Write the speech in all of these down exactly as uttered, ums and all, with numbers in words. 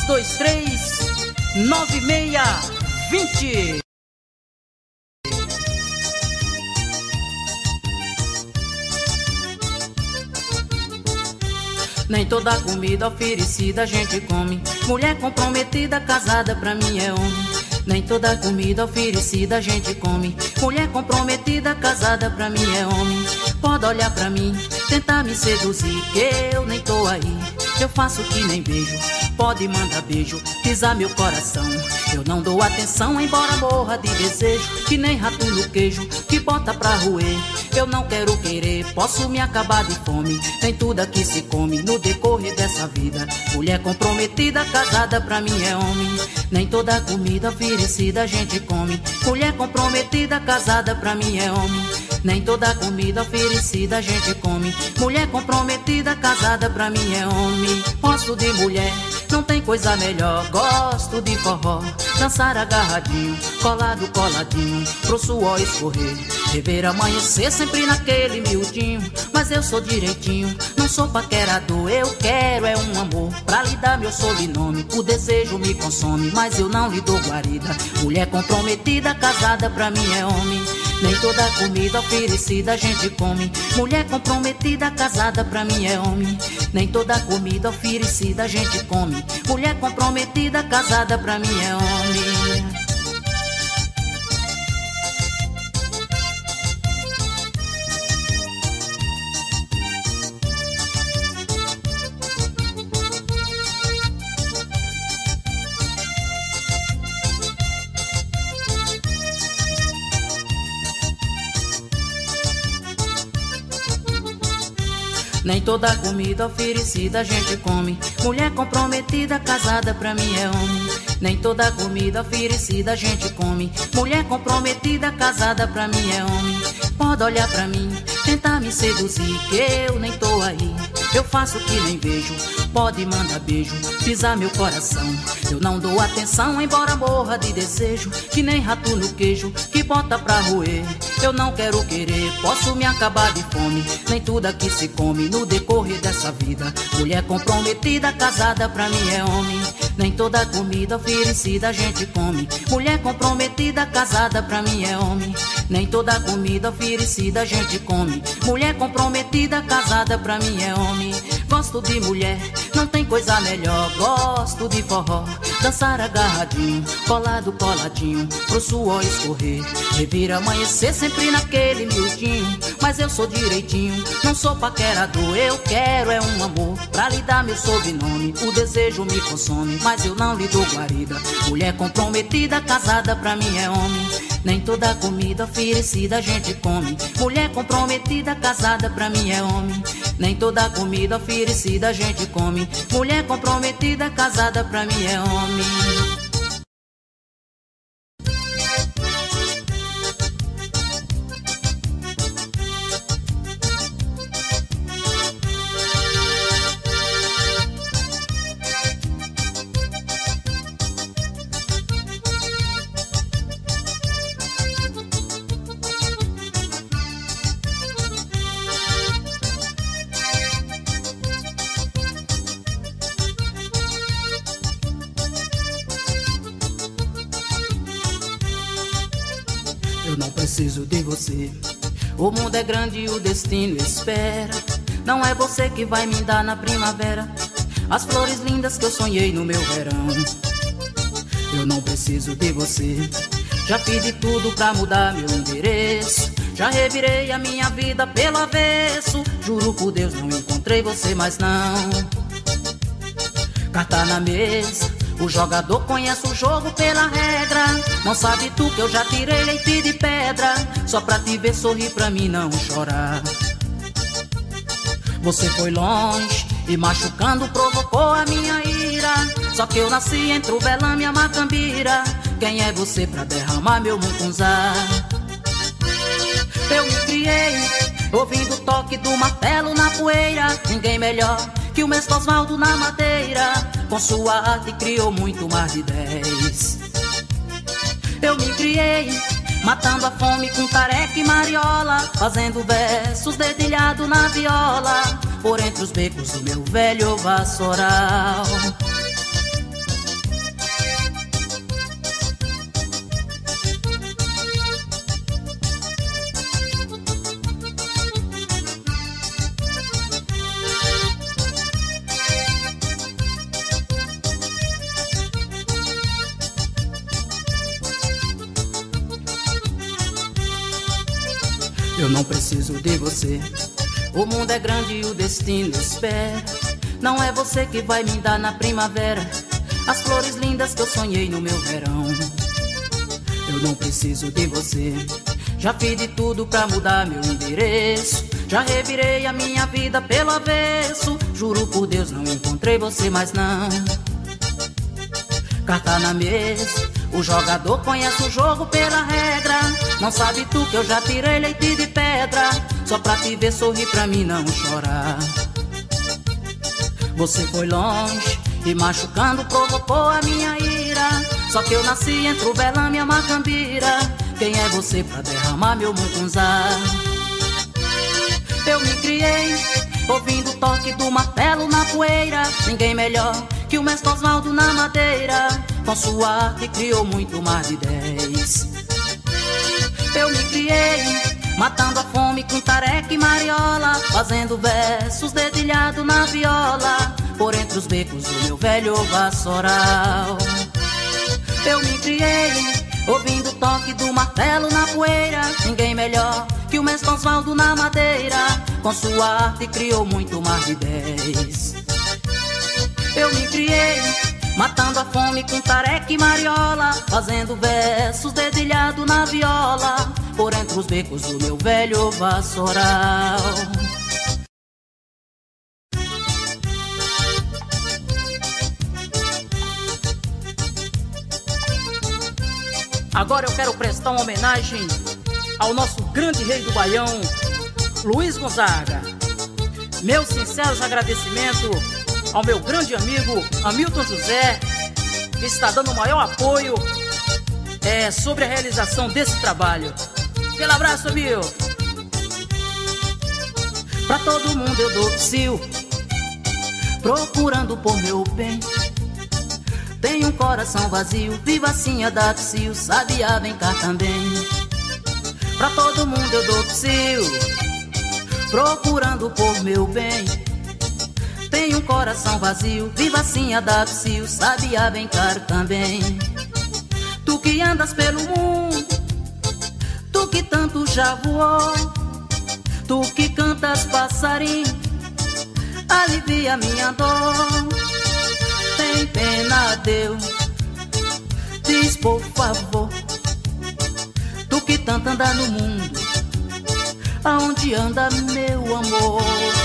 dois três nove seis vinte. Nem toda comida oferecida a gente come. Mulher comprometida, casada, pra mim é homem. Nem toda comida oferecida a gente come. Mulher comprometida, casada, pra mim é homem. Pode olhar pra mim, tentar me seduzir, que eu nem tô aí. Eu faço que nem beijo, pode mandar beijo, pisar meu coração. Eu não dou atenção, embora morra de desejo, que nem rato no queijo, que bota pra roer. Eu não quero querer, posso me acabar de fome. Nem tudo aqui se come no decorrer dessa vida. Mulher comprometida, casada, pra mim é homem. Nem toda comida oferecida a gente come. Mulher comprometida, casada, pra mim é homem. Nem toda comida oferecida a gente come. Mulher comprometida, casada, pra mim é homem. Gosto de mulher, não tem coisa melhor. Gosto de forró, dançar agarradinho, colado, coladinho, pro suor escorrer, rever amanhecer sempre naquele miudinho. Mas eu sou direitinho, não sou paquerador. Eu quero é um amor pra lhe dar meu sobrenome. O desejo me consome, mas eu não lhe dou guarida. Mulher comprometida, casada, pra mim é homem. Nem toda comida oferecida a gente come. Mulher comprometida, casada, pra mim é homem. Nem toda comida oferecida a gente come. Mulher comprometida, casada, pra mim é homem. Nem toda comida oferecida a gente come. Mulher comprometida, casada, pra mim é homem. Nem toda comida oferecida a gente come. Mulher comprometida, casada, pra mim é homem. Pode olhar pra mim, tentar me seduzir, que eu nem tô aí. Eu faço que nem vejo, pode mandar beijo, pisar meu coração. Eu não dou atenção, embora morra de desejo, que nem rato no queijo, que bota pra roer. Eu não quero querer, posso me acabar de fome. Nem tudo aqui se come no decorrer dessa vida. Mulher comprometida, casada, pra mim é homem. Nem toda comida oferecida a gente come. Mulher comprometida, casada, pra mim é homem. Nem toda comida oferecida a gente come. Mulher comprometida, casada, pra mim é homem. Gosto de mulher, não tem coisa melhor. Gosto de forró, dançar agarradinho, colado, coladinho, pro suor escorrer, revira amanhecer sempre naquele miudinho. Mas eu sou direitinho, não sou paquerador. Eu quero é um amor pra lhe dar meu sobrenome. O desejo me consome, mas eu não lhe dou guarida. Mulher comprometida, casada, pra mim é homem. Nem toda comida oferecida a gente come. Mulher comprometida, casada, pra mim é homem. Nem toda comida oferecida a gente come. Mulher comprometida, casada, pra mim é homem. Eu não preciso de você. O mundo é grande e o destino espera. Não é você que vai me dar na primavera as flores lindas que eu sonhei no meu verão. Eu não preciso de você. Já fiz de tudo pra mudar meu endereço. Já revirei a minha vida pelo avesso. Juro por Deus, não encontrei você, mas não. Carta na mesa, o jogador conhece o jogo pela regra. Não sabe tu que eu já tirei leite de pedra, só pra te ver sorrir, pra mim não chorar. Você foi longe e machucando provocou a minha ira. Só que eu nasci entre o velame e a macambira. Quem é você pra derramar meu mucunzá? Eu me criei ouvindo o toque do martelo na poeira. Ninguém melhor que o mestre Osvaldo na madeira. Com sua arte criou muito mais de dez. Eu me criei matando a fome com tareca e mariola, fazendo versos dedilhado na viola, por entre os becos do meu velho vassoural. Eu não preciso de você. O mundo é grande e o destino espera. Não é você que vai me dar na primavera as flores lindas que eu sonhei no meu verão. Eu não preciso de você. Já fiz de tudo pra mudar meu endereço. Já revirei a minha vida pelo avesso. Juro por Deus, não encontrei você mais não. Carta na mesa, o jogador conhece o jogo pela regra. Não sabe tu que eu já tirei leite de pedra, só pra te ver sorrir, pra mim não chorar. Você foi longe e machucando provocou a minha ira. Só que eu nasci entre o velame e a macambira. Quem é você pra derramar meu mucunzá? Eu me criei ouvindo o toque do martelo na poeira. Ninguém melhor que o mestre Osvaldo na madeira. Com sua arte criou muito mais de dez. Eu me criei matando a fome com tareca e mariola, fazendo versos dedilhado na viola, por entre os becos do meu velho vassoural. Eu me criei ouvindo o toque do martelo na poeira. Ninguém melhor que o mestre Osvaldo na madeira. Com sua arte criou muito mais de dez. Eu me criei matando a fome com tareca e mariola, fazendo versos dedilhado na viola, por entre os becos do meu velho vassoural. Agora eu quero prestar uma homenagem ao nosso grande rei do Baião, Luiz Gonzaga. Meus sinceros agradecimentos ao meu grande amigo Hamilton José, que está dando o maior apoio é, sobre a realização desse trabalho. Aquele abraço, Hamil. Pra todo mundo eu dou psil, procurando por meu bem. Tenho um coração vazio, viva assim a dar psil, sabiá vem cá também. Pra todo mundo eu dou psil, procurando por meu bem. Tenho um coração vazio, viva assim a dar psil, sabiá vem cá também. Tu que andas pelo mundo, tu que tanto já voou, tu que cantas passarinho, alivia minha dor. Tem pena, Deus, diz por favor. Tu que tanto anda no mundo, aonde anda meu amor?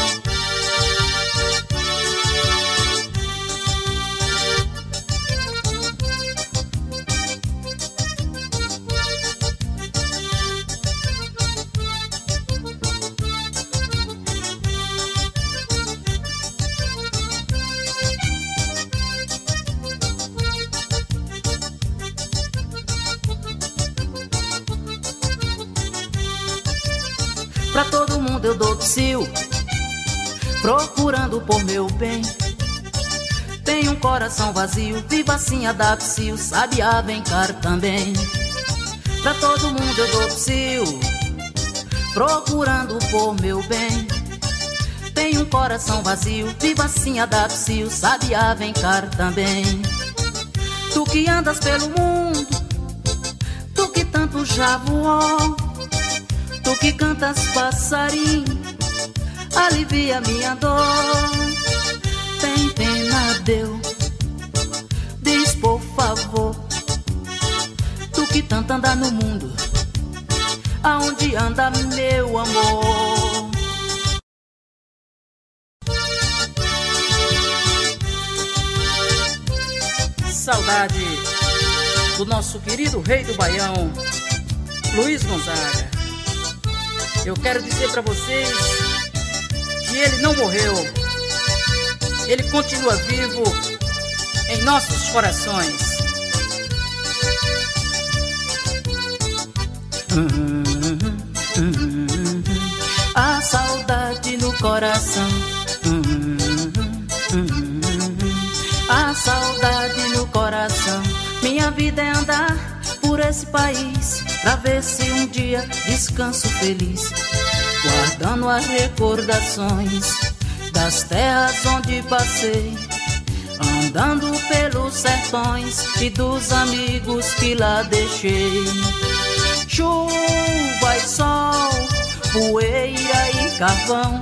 Pra todo mundo eu dou psil, procurando por meu bem. Tenho um coração vazio, viva assim a dar psil, sabiá vem cá também. Pra todo mundo eu dou psil, procurando por meu bem. Tenho um coração vazio, viva assim a dar psil, sabiá vem cá também. Tu que andas pelo mundo, tu que tanto já voou, tu que cantas passarinho, alivia minha dor. Tem pena, Deus, diz por favor. Tu que tanto anda no mundo, aonde anda meu amor? Saudade do nosso querido rei do Baião, Luiz Gonzaga. Eu quero dizer pra vocês que ele não morreu, ele continua vivo em nossos corações. A saudade no coração, a saudade no coração. Minha vida é andar por esse país, pra ver se um dia descanso feliz, guardando as recordações das terras onde passei, andando pelos sertões e dos amigos que lá deixei. Chuva e sol poeira e carvão.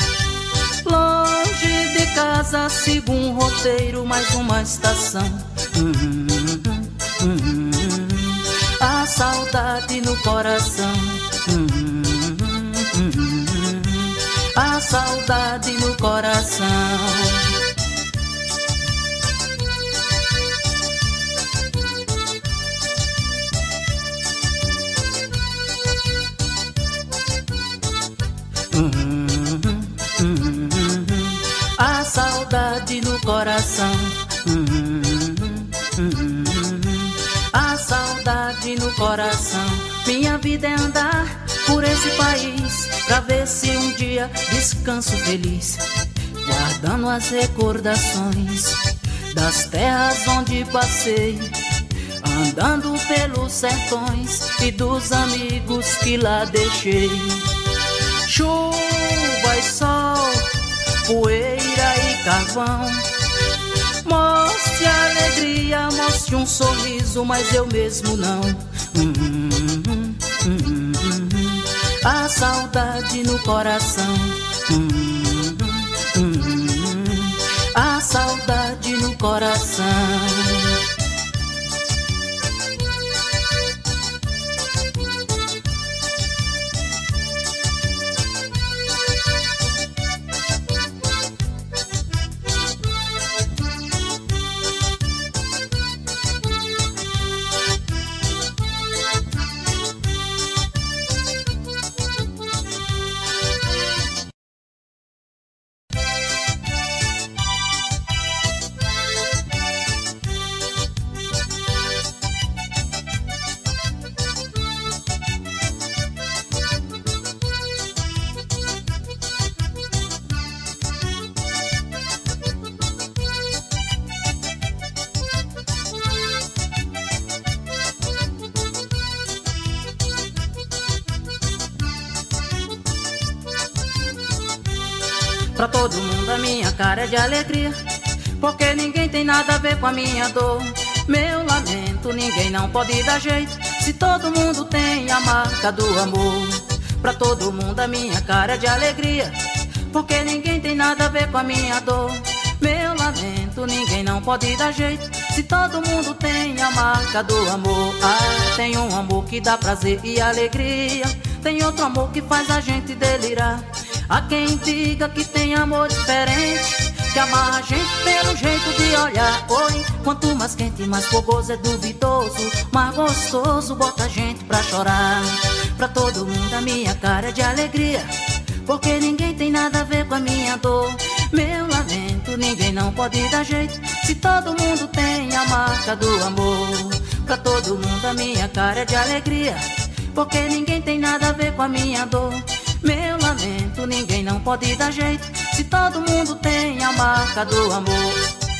Longe de casa sigo um roteiro, mais uma estação. Hum, hum, hum, a saudade no coração. Hum, hum, hum, a saudade no coração. Hum, hum, hum, a saudade no coração. Hum, hum, a saudade no coração. Minha vida é andar por esse país pra ver se um dia descanso feliz, guardando as recordações das terras onde passei, andando pelos sertões e dos amigos que lá deixei. Chuva e sol, poeira e carvão, mostre alegria, mostre um sorriso, mas eu mesmo não. Hum, hum, hum, hum, a saudade no coração. Hum, hum, hum, a saudade no coração. Pra todo mundo a minha cara é de alegria, porque ninguém tem nada a ver com a minha dor. Meu lamento ninguém não pode dar jeito, se todo mundo tem a marca do amor. Pra todo mundo a minha cara é de alegria, porque ninguém tem nada a ver com a minha dor. Meu lamento ninguém não pode dar jeito, se todo mundo tem a marca do amor. Ah, tem um amor que dá prazer e alegria, tem outro amor que faz a gente delirar. Há quem diga que tem amor diferente, que amarra a gente pelo jeito de olhar. Oi, quanto mais quente, mais fogoso é duvidoso, mais gostoso bota a gente pra chorar. Pra todo mundo a minha cara é de alegria, porque ninguém tem nada a ver com a minha dor. Meu lamento ninguém não pode dar jeito, se todo mundo tem a marca do amor. Pra todo mundo a minha cara é de alegria, porque ninguém tem nada a ver com a minha dor. Meu lamento ninguém não pode dar jeito, se todo mundo tem a marca do amor.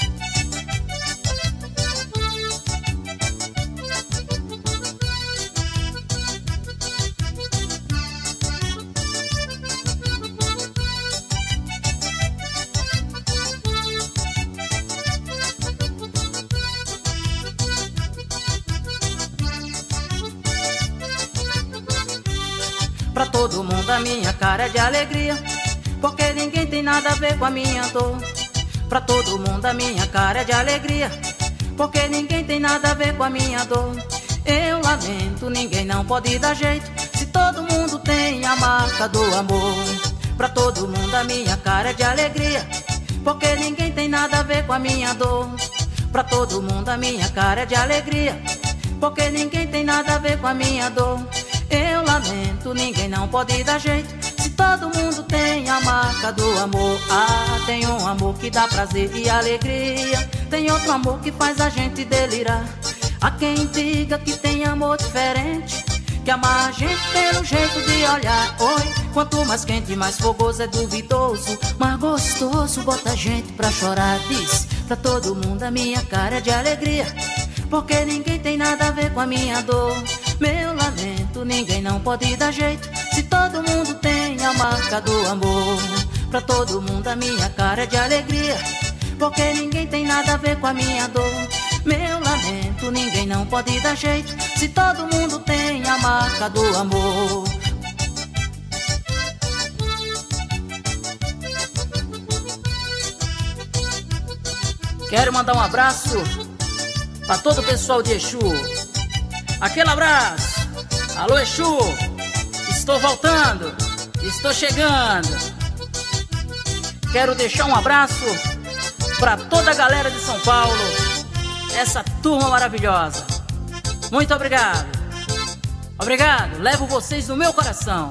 Pra todo mundo a minha cara é de alegria, porque ninguém tem nada a ver com a minha dor. Pra todo mundo a minha cara é de alegria, porque ninguém tem nada a ver com a minha dor. Eu lamento, ninguém não pode dar jeito, se todo mundo tem a marca do amor. Pra todo mundo a minha cara é de alegria, porque ninguém tem nada a ver com a minha dor. Pra todo mundo a minha cara é de alegria, porque ninguém tem nada a ver com a minha dor. Eu lamento, ninguém não pode dar jeito, se todo mundo tem a marca do amor. Ah, tem um amor que dá prazer e alegria, tem outro amor que faz a gente delirar. Há quem diga que tem amor diferente, que amarra a gente pelo jeito de olhar. Oi, quanto mais quente, mais fogoso é duvidoso, mais gostoso bota a gente pra chorar. Diz pra todo mundo a minha cara é de alegria, porque ninguém tem nada a ver com a minha dor. Meu lamento ninguém não pode dar jeito, se todo mundo tem a marca do amor. Pra todo mundo a minha cara é de alegria, porque ninguém tem nada a ver com a minha dor. Meu lamento ninguém não pode dar jeito, se todo mundo tem a marca do amor. Quero mandar um abraço pra todo o pessoal de Exu. Aquele abraço. Alô, Exu, estou voltando, estou chegando. Quero deixar um abraço pra toda a galera de São Paulo, essa turma maravilhosa. Muito obrigado. Obrigado, levo vocês no meu coração.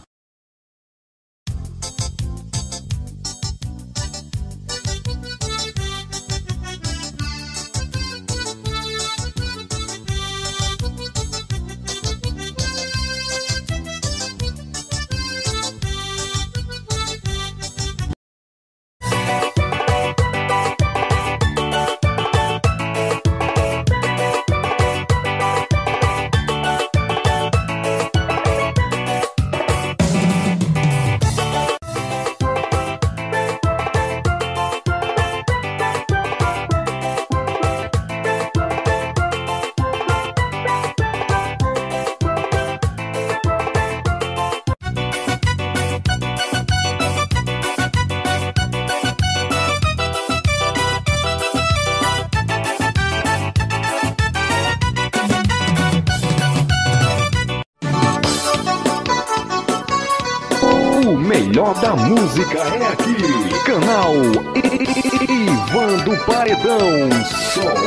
O melhor da música é aqui. Canal Ivan do Paredão. Só